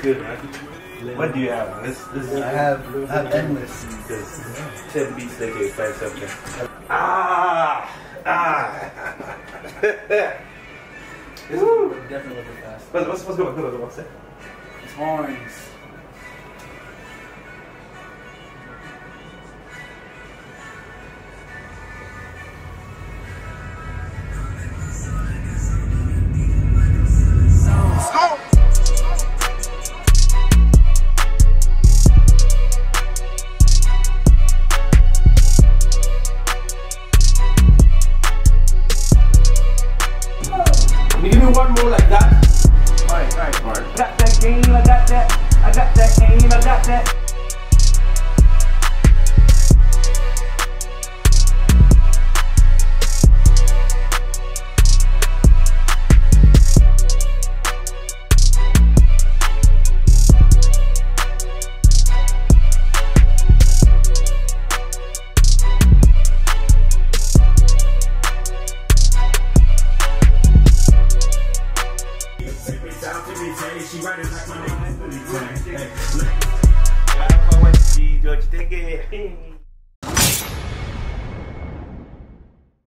good, man. What do you have? I have endless. Because 10 beats like a 5 something. Woo! Definitely looking fast. What's going on? What's that? It's horns. Give me one more like that. Right. Got that game, I got that aim, I got that. She riding like my name. What you take it?